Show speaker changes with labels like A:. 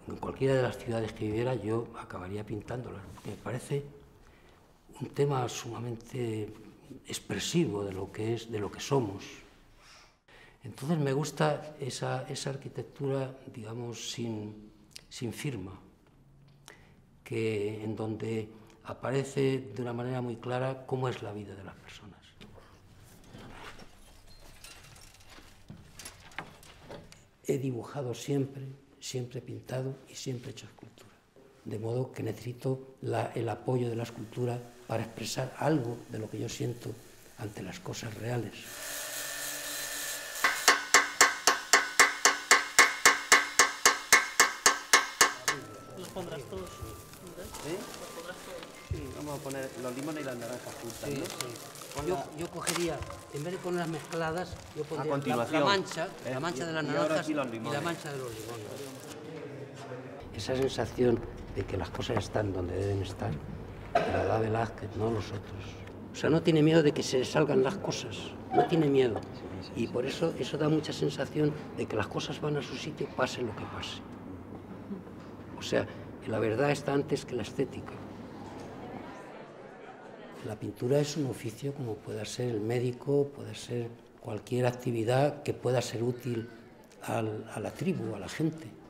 A: en cualquiera de las ciudades que viviera, yo acabaría pintándolas, porque me parece un tema sumamente expresivo de lo que es, de lo que somos. Entonces me gusta esa arquitectura, digamos, sin firma, en donde aparece de una manera muy clara cómo es la vida de las personas. He dibujado siempre, siempre he pintado y siempre he hecho escultura. De modo que necesito el apoyo de la escultura para expresar algo de lo que yo siento ante las cosas reales.
B: ¿Los pondrás todos?
A: ¿Eh?
B: ¿Los pondrás todos?
A: Sí, vamos a poner los limones y las naranjas juntas, ¿no?
B: Sí.
A: Yo cogería, en vez de ponerlas mezcladas, yo pondría la mancha de las naranjas y la mancha de los limones. Esa sensación de que las cosas están donde deben estar, la da Velázquez, no los otros. O sea, no tiene miedo de que se salgan las cosas, no tiene miedo. Y por eso da mucha sensación de que las cosas van a su sitio, pase lo que pase. O sea, la verdad está antes que la estética. La pintura es un oficio como pueda ser el médico, puede ser cualquier actividad que pueda ser útil a la tribu, a la gente.